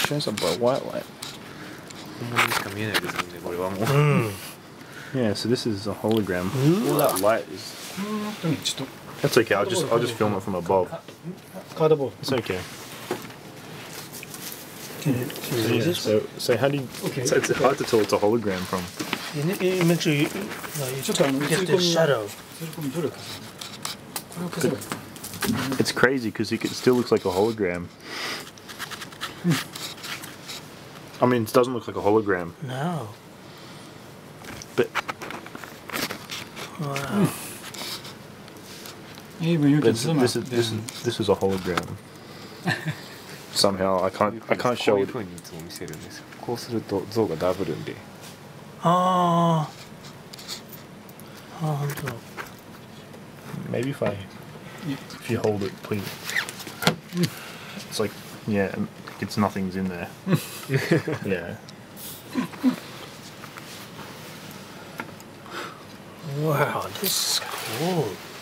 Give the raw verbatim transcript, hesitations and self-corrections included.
shows up by white light. Mm. Yeah, so this is a hologram. All that light is. That's okay. I'll just I'll just film it from above. Cardboard. It's okay. Can you, can So, you yeah, use this? so, so how do you? Okay. It's, it's hard to tell it's a hologram from. You, need- you make sure you, no, you get the shadow. It's crazy because it still looks like a hologram. I mean, it doesn't look like a hologram, No. but Wow. Even you but can this, zoom this is out, this then is this is a hologram. Somehow I can't I can't show こういう it. 風にいつも見せるんですよ。こうすると像がダブるんで。 あーあー、ほんとだ。 Maybe if I if you hold it, please. It's like yeah, it's nothing's in there. Yeah. Wow, this is cool.